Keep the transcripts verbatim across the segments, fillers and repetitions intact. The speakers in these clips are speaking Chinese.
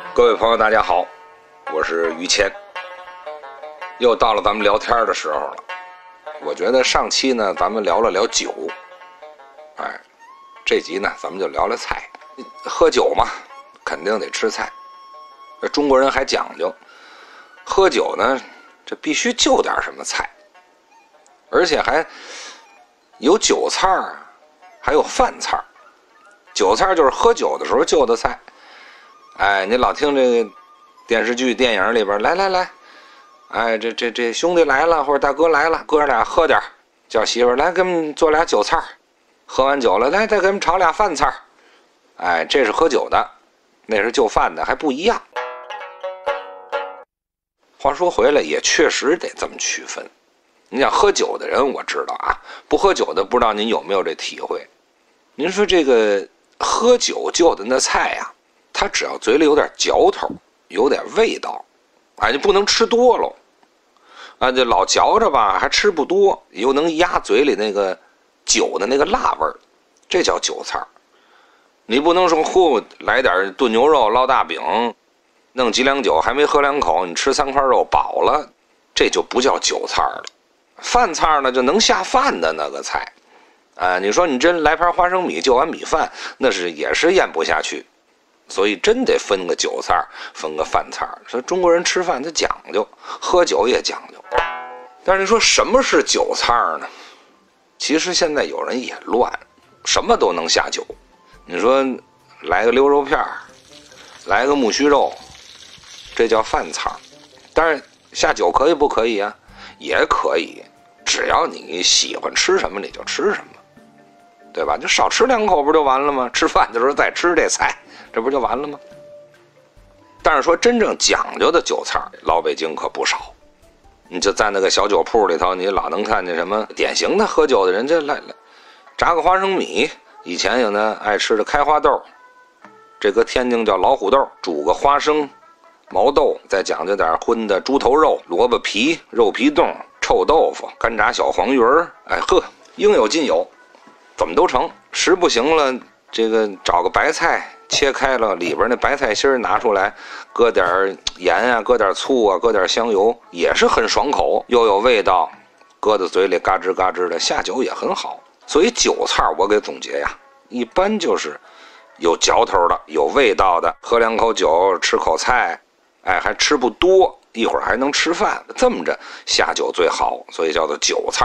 各位朋友大家好，我是于谦，又到了咱们聊天的时候了。我觉得上期呢咱们聊了聊酒，哎，这集呢咱们就聊聊菜。喝酒嘛肯定得吃菜，中国人还讲究喝酒呢这必须就点什么菜，而且还有酒菜还有饭菜。酒菜就是喝酒的时候就的菜，哎，你老听这个电视剧电影里边，来来来，哎，这这这兄弟来了或者大哥来了，哥俩喝点，叫媳妇来给我们做俩酒菜，喝完酒了来再给我们炒俩饭菜，哎，这是喝酒的，那是就饭的，还不一样。话说回来，也确实得这么区分。你想喝酒的人我知道啊，不喝酒的不知道您有没有这体会。您说这个喝酒就的那菜呀、啊，它只要嘴里有点嚼头，有点味道，哎，你不能吃多了，啊，这老嚼着吧，还吃不多，又能压嘴里那个酒的那个辣味儿，这叫酒菜。你不能说嚯来点炖牛肉、烙大饼，弄几两酒，还没喝两口，你吃三块肉饱了，这就不叫酒菜了。饭菜呢，就能下饭的那个菜。啊，你说你真来盘花生米就碗米饭，那是也是咽不下去，所以真得分个酒菜，分个饭菜。说中国人吃饭他讲究，喝酒也讲究。但是你说什么是酒菜呢？其实现在有人也乱，什么都能下酒。你说来个溜肉片，来个木须肉，这叫饭菜。但是下酒可以不可以啊？也可以，只要你喜欢吃什么你就吃什么。对吧？就少吃两口不就完了吗？吃饭的时候再吃这菜，这不就完了吗？但是说真正讲究的酒菜，老北京可不少。你就在那个小酒铺里头，你老能看见什么典型的喝酒的人，这来来炸个花生米。以前有那爱吃的开花豆，这搁天津叫老虎豆，煮个花生、毛豆，再讲究点荤的猪头肉、萝卜皮、肉皮冻、臭豆腐、干炸小黄鱼儿，哎呵，应有尽有。怎么都成，实不行了，这个找个白菜切开了，里边那白菜心拿出来，搁点盐啊，搁点醋啊，搁点香油，也是很爽口，又有味道，搁到嘴里嘎吱嘎吱的，下酒也很好。所以酒菜我给总结呀，一般就是有嚼头的，有味道的，喝两口酒，吃口菜，哎，还吃不多，一会儿还能吃饭，这么着下酒最好，所以叫做酒菜。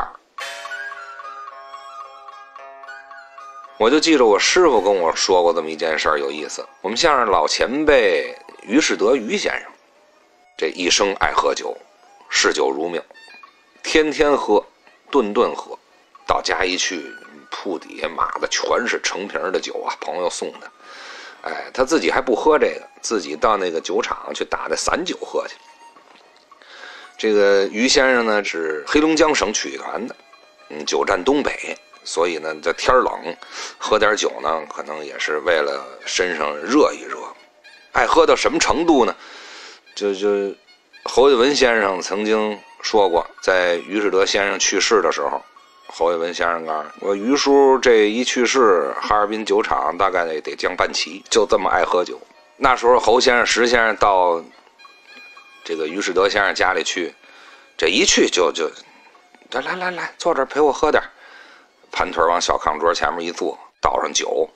我就记着我师傅跟我说过这么一件事儿，有意思。我们相声老前辈于士德于先生，这一生爱喝酒，嗜酒如命，天天喝，顿顿喝。到家一去，铺底下码的全是成瓶的酒啊，朋友送的。哎，他自己还不喝这个，自己到那个酒厂去打的散酒喝去。这个于先生呢是黑龙江省曲艺团的，嗯，久战东北。所以呢，这天冷，喝点酒呢，可能也是为了身上热一热。爱喝到什么程度呢？就就侯耀文先生曾经说过，在于士德先生去世的时候，侯耀文先生告诉我，于叔这一去世，哈尔滨酒厂大概得降半旗，就这么爱喝酒。那时候侯先生、石先生到这个于士德先生家里去，这一去就就来来来，坐这儿陪我喝点。盘腿往小炕桌前面一坐，倒上酒。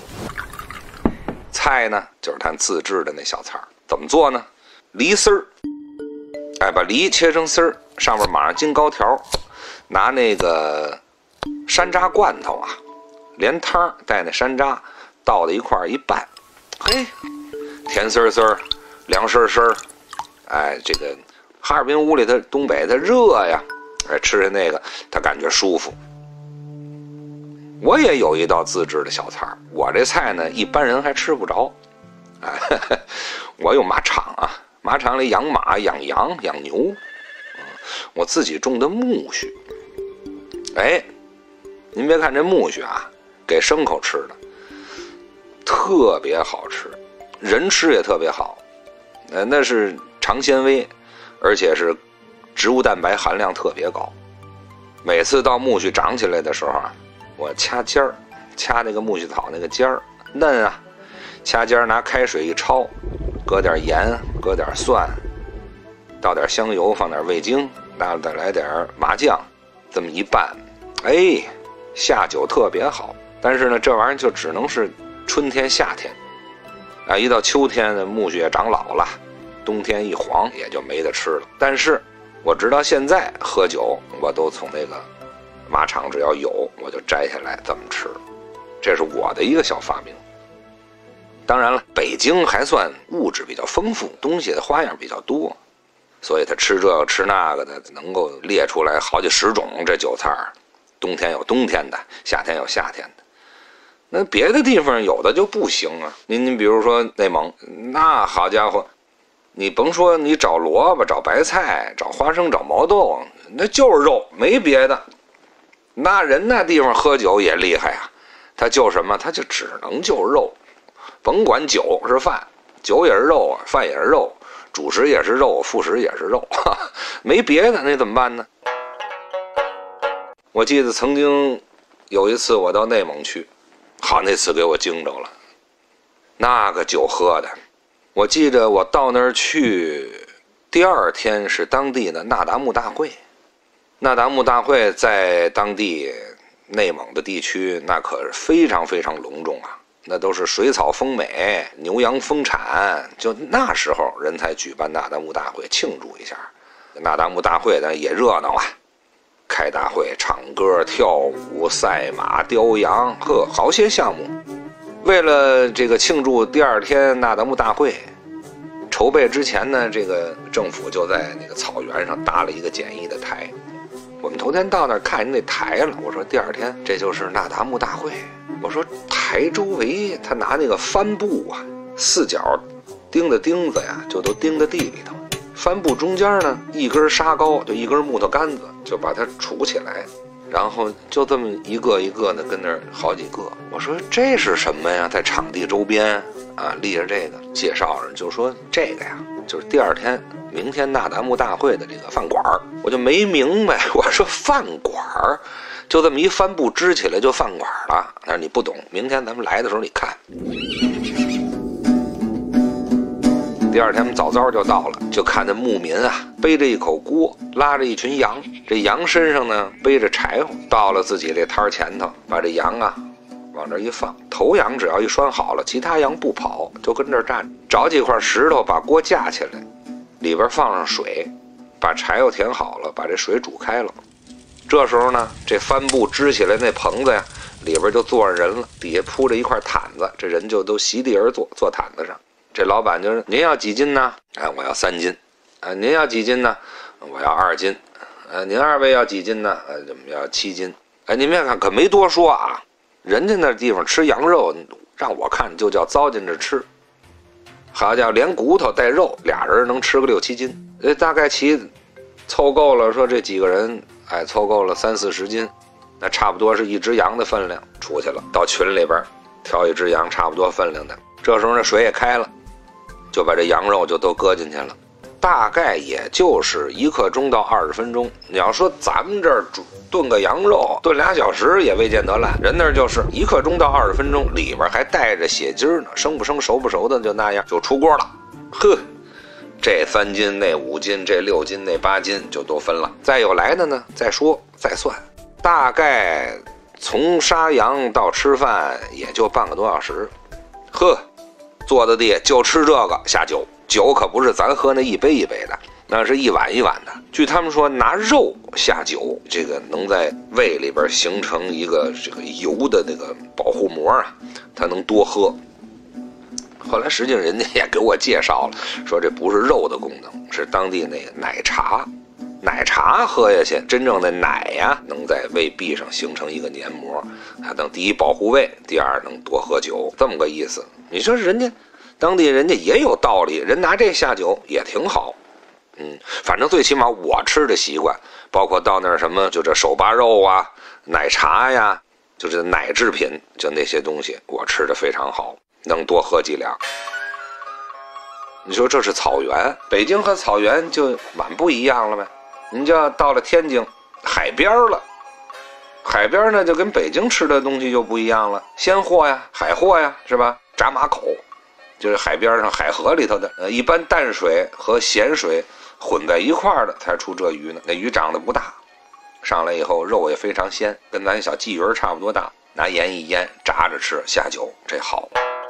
菜呢，就是他自制的那小菜，怎么做呢？梨丝儿，哎，把梨切成丝儿，上面码上金膏条，拿那个山楂罐头啊，连汤带那山楂倒在一块一拌，嘿，甜丝丝儿，凉丝丝儿，哎，这个哈尔滨屋里它东北它热呀，哎，吃着那个他感觉舒服。我也有一道自制的小菜，我这菜呢一般人还吃不着，哎，呵呵，我有马场啊，马场里养马、养羊、养牛，嗯，我自己种的苜蓿，哎，您别看这苜蓿啊，给牲口吃的，特别好吃，人吃也特别好，呃，那是长纤维，而且是植物蛋白含量特别高。每次到苜蓿长起来的时候啊，我掐尖儿，掐那个苜蓿草那个尖儿嫩啊，掐尖儿拿开水一焯， 搁点盐，搁点蒜，倒点香油，放点味精，再来点麻酱，这么一拌，哎，下酒特别好。但是呢，这玩意儿就只能是春天夏天啊，一到秋天呢，木屑长老了，冬天一黄也就没得吃了。但是我直到现在喝酒，我都从那个马场只要有我就摘下来这么吃，这是我的一个小发明。当然了，北京还算物质比较丰富，东西的花样比较多，所以他吃这个吃那个的，能够列出来好几十种这酒菜，冬天有冬天的，夏天有夏天的。那别的地方有的就不行啊，您您比如说内蒙，那好家伙，你甭说你找萝卜、找白菜、找花生、找毛豆，那就是肉，没别的。那人那地方喝酒也厉害啊，他就什么，他就只能就肉，甭管酒是饭，酒也是肉啊，饭也是肉，主食也是肉，副食也是肉，哈哈，没别的，那怎么办呢？我记得曾经有一次我到内蒙去，好，那次给我惊着了，那个酒喝的，我记得我到那儿去，第二天是当地的那达慕大会。那达慕大会在当地内蒙的地区，那可是非常非常隆重啊，那都是水草丰美，牛羊丰产，就那时候人才举办那达慕大会庆祝一下。那达慕大会呢也热闹啊，开大会，唱歌、跳舞、赛马、雕羊，呵，好些项目。为了这个庆祝第二天那达慕大会，筹备之前呢，这个政府就在那个草原上搭了一个简易的台。我们头天到那儿看见那台了，我说第二天这就是那达慕大会。我说台周围他拿那个帆布啊，四角钉的钉子呀，就都钉在地里头。帆布中间呢，一根沙膏，就一根木头杆子，就把它杵起来，然后就这么一个一个的跟那儿好几个。我说这是什么呀？在场地周边啊立着这个，介绍人就说这个呀，就是第二天明天那达慕大会的这个饭馆。我就没明白，我说饭馆就这么一帆布支起来就饭馆了。但是你不懂，明天咱们来的时候你看。第二天早早就到了，就看那牧民啊背着一口锅，拉着一群羊，这羊身上呢背着柴火，到了自己这摊前头，把这羊啊往这一放，头羊只要一拴好了，其他羊不跑，就跟这儿站着，找几块石头把锅架起来，里边放上水，把柴火填好了，把这水煮开了。这时候呢，这帆布支起来那棚子呀，里边就坐上人了，底下铺着一块毯子，这人就都席地而坐，坐毯子上。这老板就是您要几斤呢？哎，我要三斤。啊，您要几斤呢？我要二斤。呃，您二位要几斤呢？呃，我们要七斤。哎，您别看可没多说啊，人家那地方吃羊肉，让我看就叫糟践着吃。好家伙，连骨头带肉，俩人能吃个六七斤。呃，大概齐凑够了，说这几个人，哎，凑够了三四十斤，那差不多是一只羊的分量，出去了，到群里边挑一只羊差不多分量的。这时候呢，水也开了，就把这羊肉就都搁进去了，大概也就是一刻钟到二十分钟。你要说咱们这儿炖个羊肉炖俩小时也未见得烂，人那儿就是一刻钟到二十分钟，里边还带着血筋呢，生不生熟不熟的就那样就出锅了。呵，这三斤那五斤这六斤那八斤就都分了，再有来的呢再说再算，大概从杀羊到吃饭也就半个多小时。呵，坐在地就吃这个下酒，酒可不是咱喝那一杯一杯的，那是一碗一碗的。据他们说，拿肉下酒，这个能在胃里边形成一个这个油的那个保护膜啊，它能多喝。后来实际上人家也给我介绍了，说这不是肉的功能，是当地那个奶茶。奶茶喝下去，真正的奶呀，能在胃壁上形成一个黏膜，它能第一保护胃，第二能多喝酒，这么个意思。你说人家当地人家也有道理，人拿这下酒也挺好。嗯，反正最起码我吃的习惯，包括到那儿什么就这手扒肉啊、奶茶呀，就这奶制品，就那些东西我吃的非常好，能多喝几两。你说这是草原，北京和草原就蛮不一样了呗。您就要到了天津海边了，海边呢就跟北京吃的东西就不一样了，鲜货呀、海货呀，是吧？炸马口， 就是海边上海河里头的，呃，一般淡水和咸水混在一块儿的才出这鱼呢。那鱼长得不大，上来以后肉也非常鲜，跟咱小鲫鱼差不多大，拿盐一腌，炸着吃下酒，这好。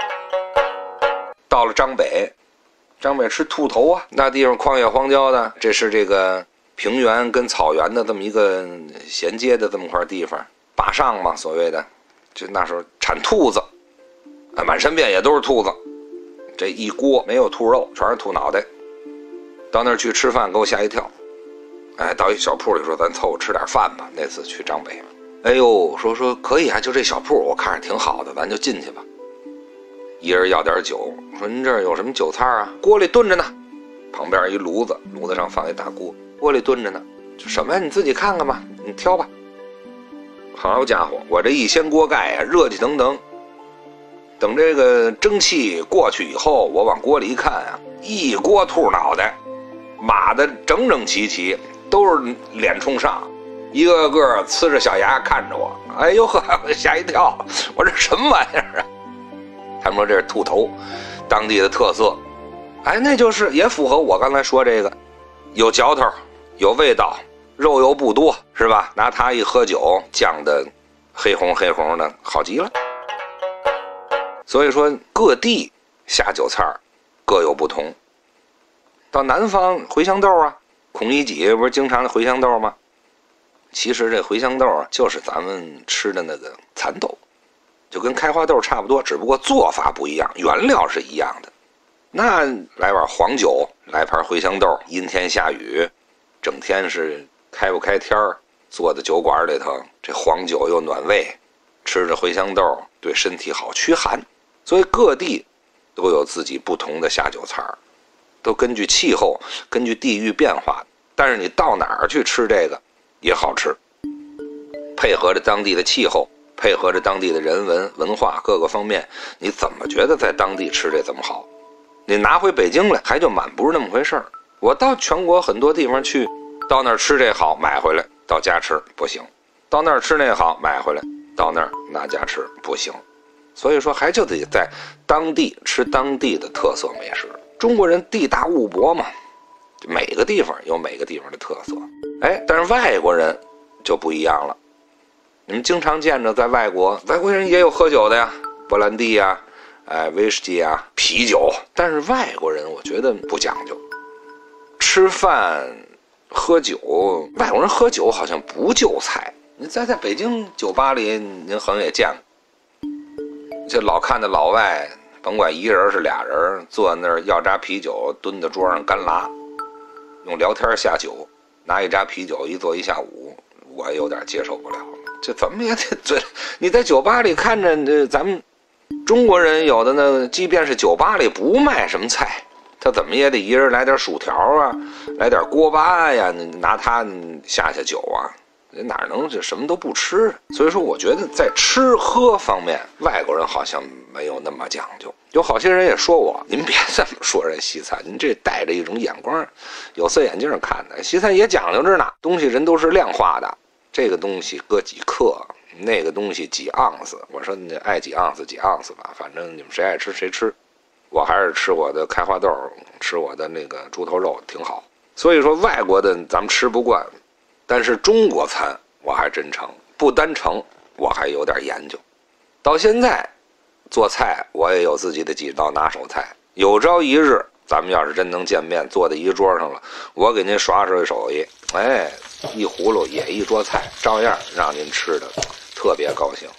到了张北，张北吃兔头啊，那地方旷野荒郊的，这是这个平原跟草原的这么一个衔接的这么块地方，坝上嘛，所谓的，就那时候产兔子，啊，满山遍野都是兔子，这一锅没有兔肉，全是兔脑袋。到那儿去吃饭，给我吓一跳。哎，到一小铺里说，咱凑合吃点饭吧。那次去张北，哎呦，说说可以啊，就这小铺，我看着挺好的，咱就进去吧。一人要点酒，说您这儿有什么酒菜啊？锅里炖着呢，旁边一炉子，炉子上放一大锅，锅里炖着呢。就什么呀？你自己看看吧，你挑吧。好家伙，我这一掀锅盖呀，热气腾腾。等这个蒸汽过去以后，我往锅里一看啊，一锅兔脑袋，码的整整齐齐，都是脸冲上，一个个呲着小牙看着我。哎呦呵，吓一跳！我这什么玩意儿啊？他们说这是兔头，当地的特色。哎，那就是也符合我刚才说这个，有嚼头，有味道，肉油不多，是吧？拿它一喝酒，酱的黑红黑红的，好极了。所以说各地下酒菜各有不同。到南方茴香豆啊，孔乙己不是经常的茴香豆吗？其实这茴香豆啊，就是咱们吃的那个蚕豆，就跟开花豆差不多，只不过做法不一样，原料是一样的。那来碗黄酒，来盘茴香豆，阴天下雨，整天是开不开天儿，坐在酒馆里头，这黄酒又暖胃，吃着茴香豆对身体好，驱寒。所以各地都有自己不同的下酒菜，都根据气候，根据地域变化。但是你到哪儿去吃这个也好吃，配合着当地的气候，配合着当地的人文文化各个方面，你怎么觉得在当地吃这怎么好？你拿回北京来还就满不是那么回事儿。我到全国很多地方去，到那儿吃这好买回来，到家吃不行；到那儿吃那好买回来，到那儿拿家吃不行。所以说还就得在当地吃当地的特色美食。中国人地大物博嘛，每个地方有每个地方的特色。哎，但是外国人就不一样了。你们经常见着在外国，外国人也有喝酒的呀，勃兰地呀，哎，威士忌啊，啤酒。但是外国人我觉得不讲究，吃饭喝酒，外国人喝酒好像不就菜。你在在北京酒吧里，您可能也见过。这老看的老外，甭管一人是俩人，坐在那儿要扎啤酒，蹲在桌上干拉，用聊天下酒，拿一扎啤酒一坐一下午，我有点接受不了。这怎么也得这，你在酒吧里看着这咱们中国人有的呢，即便是酒吧里不卖什么菜，他怎么也得一人来点薯条啊，来点锅巴呀，拿它下下酒啊。哪能就什么都不吃？所以说我觉得在吃喝方面，外国人好像没有那么讲究。有好些人也说我，您别这么说人西餐，您这带着一种眼光，有色眼镜看的。西餐也讲究着呢，东西人都是量化的，这个东西搁几克，那个东西几盎司。我说你爱几盎司几盎司吧，反正你们谁爱吃谁吃，我还是吃我的开花豆，吃我的那个猪头肉挺好。所以说外国的咱们吃不惯。但是中国餐我还真成，不单成我还有点研究。到现在做菜我也有自己的几道拿手菜，有朝一日咱们要是真能见面，坐在一桌上了，我给您耍耍手艺，哎，一葫芦也一桌菜，照样让您吃的特别高兴。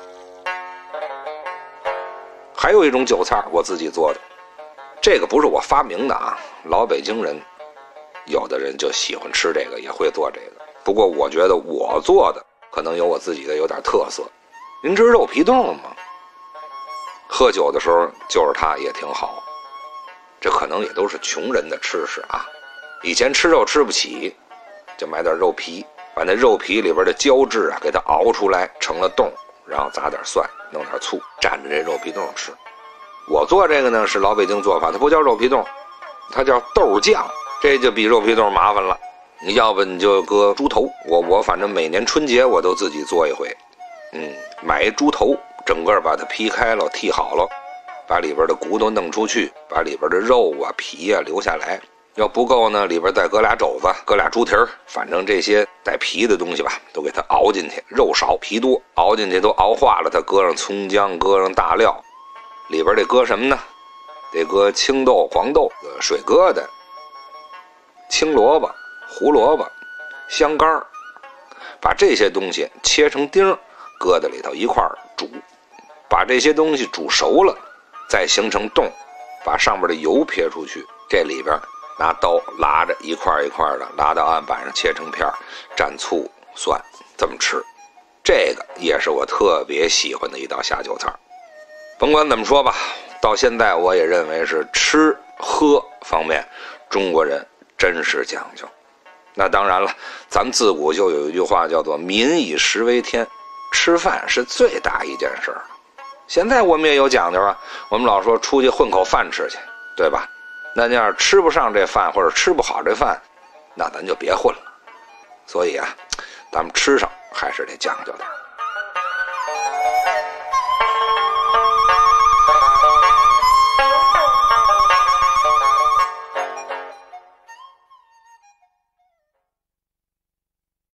还有一种酒菜我自己做的，这个不是我发明的啊，老北京人有的人就喜欢吃这个，也会做这个。不过我觉得我做的可能有我自己的有点特色。您知肉皮冻吗？喝酒的时候就是它也挺好。这可能也都是穷人的吃食啊。以前吃肉吃不起，就买点肉皮，把那肉皮里边的胶质啊给它熬出来成了冻，然后砸点蒜，弄点醋，蘸着这肉皮冻吃。我做这个呢是老北京做法，它不叫肉皮冻，它叫豆酱。这就比肉皮冻麻烦了，你要不你就搁猪头，我我反正每年春节我都自己做一回，嗯，买一猪头，整个把它劈开了，剔好了， 把里边的骨头弄出去，把里边的肉啊皮啊留下来。要不够呢，里边再搁俩肘子，搁俩猪蹄儿，反正这些带皮的东西吧，都给它熬进去，肉少皮多，熬进去都熬化了，它搁上葱姜，搁上大料，里边得搁什么呢？得搁青豆、黄豆、水疙瘩、青萝卜、胡萝卜、香干，把这些东西切成丁，搁在里头一块儿煮，把这些东西煮熟了，再形成冻，把上面的油撇出去，这里边拿刀拉着一块一块的拉到案板上切成片，蘸醋蒜这么吃，这个也是我特别喜欢的一道下酒菜。甭管怎么说吧，到现在我也认为是吃喝方面中国人真是讲究。那当然了，咱自古就有一句话叫做民以食为天，吃饭是最大一件事儿。现在我们也有讲究啊，我们老说出去混口饭吃去，对吧？那要是吃不上这饭或者吃不好这饭，那咱就别混了。所以啊，咱们吃上还是得讲究的。